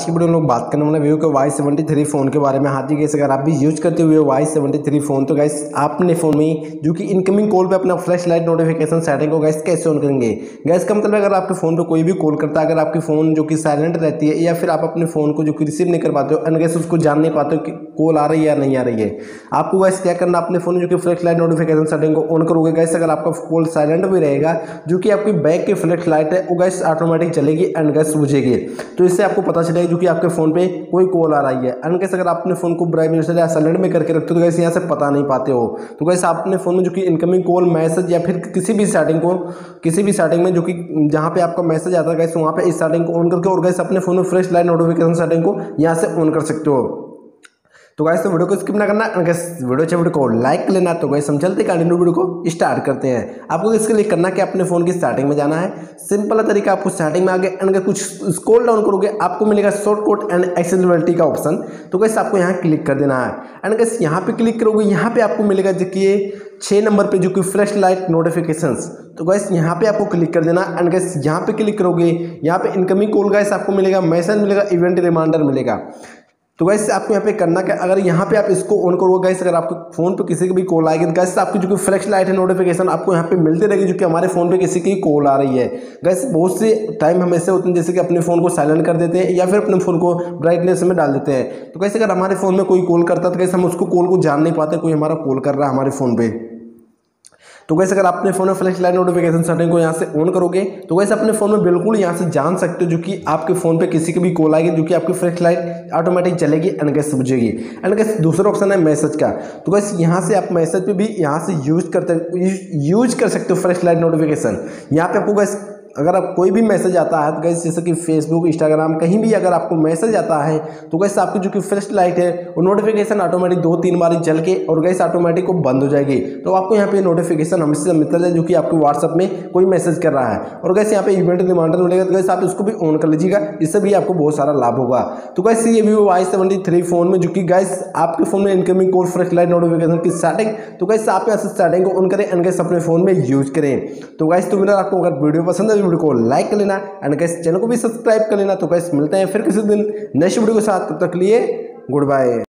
की वीडियो में लोग बात करने वाले वीवो के Y73 फ़ोन के बारे में। हाँ जी गाइस, अगर आप भी यूज करते हुए Y73 फ़ोन तो गाइस आपने फ़ोन में जो कि इनकमिंग कॉल पे अपना फ्लैश लाइट नोटिफिकेशन सेटिंग को गाइस कैसे ऑन करेंगे। गाइस का मतलब अगर आपके फ़ोन पे कोई भी कॉल करता है, अगर आपकी फ़ोन जो कि साइलेंट रहती है या फिर आप अपने फ़ोन को जो कि रिसीव नहीं कर पाते हो एंड गाइस उसको जान नहीं पाते हो कि कॉल आ रही है या नहीं आ रही है, आपको गाइस क्या करना, अपने फ़ोन जो कि फ्लैश लाइट नोटिफिकेशन सेटिंग को ऑन करोगे। गाइस अगर आपका कॉल साइलेंट भी रहेगा, जो कि आपकी बैक की फ्लैश लाइट है वो गाइस ऑटोमेटिक चलेगी एंड गाइस बुझेगी। तो इससे आपको पता चलेगा जो कि आपके फ़ोन पे कोई कॉल आ रही है। एंड गाइस अगर आप अपने फ़ोन को ब्राइट या साइलेंट में करके रखते हो तो गाइस यहाँ से पता नहीं पाते हो। तो गाइस आप अपने फ़ोन में जो कि इनकमिंग कॉल, मैसेज या फिर किसी भी सेटिंग में जो कि जहाँ पे आपका मैसेज आता है गाइस वहाँ पे इस सेटिंग को ऑन करके और गाइस अपने फ़ोन में फ्लैश लाइट नोटिफिकेशन सेटिंग को यहाँ से ऑन कर सकते हो। तो गाइस तो वीडियो को स्किप ना करना, वीडियो को लाइक लेना। तो गाइस हम चलते कंटिन्यू वीडियो को स्टार्ट करते हैं। आपको इसके लिए करना क्या, अपने फोन की सेटिंग में जाना है। सिंपल तरीका, आपको सेटिंग में आगे एंड कुछ स्क्रॉल डाउन करोगे आपको मिलेगा शॉर्टकट एंड एक्सेसिबिलिटी का ऑप्शन। तो गाइस आपको यहाँ क्लिक कर देना है एंड गाइस यहाँ पे क्लिक करोगे, यहाँ पे आपको मिलेगा देखिए 6 नंबर पे जो कि फ्लैश लाइट नोटिफिकेशंस। तो गाइस यहाँ पे आपको क्लिक कर देना एंड गाइस यहाँ पे क्लिक करोगे, यहाँ पे इनकमिंग कॉल गाइस आपको मिलेगा, मैसेज मिलेगा, इवेंट रिमाइंडर मिलेगा। तो गाइस आपको यहाँ पे करना क्या, अगर यहाँ पे आप इसको ऑन करोगे गाइस, अगर आपके फोन पे किसी की भी कॉल आएगी तो गाइस आपकी जो कि फ्लैश लाइट है नोटिफिकेशन आपको यहाँ पे मिलती रहेगी, जो कि हमारे फोन पे किसी की कॉल आ रही है। गाइस बहुत से टाइम हम ऐसे होते हैं जैसे कि अपने फोन को साइलेंट कर देते हैं या फिर अपने फोन को ब्राइटनेस में डाल देते हैं। तो गाइस अगर हमारे फोन में कोई कॉल करता है तो गाइस हम उसको कॉल को जान नहीं पाते कोई हमारा कॉल कर रहा है हमारे फोन पे। तो गाइस अगर अपने फोन में फ्लैश लाइट नोटिफिकेशन सेटिंग को यहाँ से ऑन करोगे तो गाइस अपने फोन में बिल्कुल यहाँ से जान सकते हो जो कि आपके फोन पे किसी की भी कॉल आएगी, जो कि आपकी फ्लैश लाइट ऑटोमेटिक चलेगी एंड गाइस बुझेगी। एंड गाइस दूसरा ऑप्शन है मैसेज का। तो गाइस यहाँ से आप मैसेज पे भी यहाँ से यूज कर सकते हो फ्लैश लाइट नोटिफिकेशन। यहाँ पे आपको गाइस अगर आप कोई भी मैसेज आता है तो गाइस जैसे कि फेसबुक, इंस्टाग्राम, कहीं भी अगर आपको मैसेज आता है तो गाइस आपकी जो कि फ्लैश लाइट है वो नोटिफिकेशन ऑटोमेटिक 2-3 बार जल के और गाइस ऑटोमेटिक वो बंद हो जाएगी। तो आपको यहाँ पे नोटिफिकेशन हमेशा मिलता है जो कि आपके व्हाट्सएप में कोई मैसेज कर रहा है और गाइस यहाँ पे इवेंट रिमाइंडर मिलेगा। तो गाइस आप इसको भी ऑन कर लीजिएगा, इससे भी आपको बहुत सारा लाभ होगा। तो गाइस ये वीवो Y73 फोन में जो कि गाइस आपके फोन में incoming call, flash light notification की सेटिंग, तो गाइस आप यहाँ से सेटिंग को ऑन करें एंड गाइस अपने फोन में यूज करें। तो गाइस तो मेरा आपको अगर वीडियो पसंद है वीडियो को लाइक कर लेना एंड गाइस चैनल को भी सब्सक्राइब कर लेना। तो गाइस मिलते हैं फिर किसी दिन नेक्स्ट वीडियो के साथ, तब तक के लिए गुड बाय।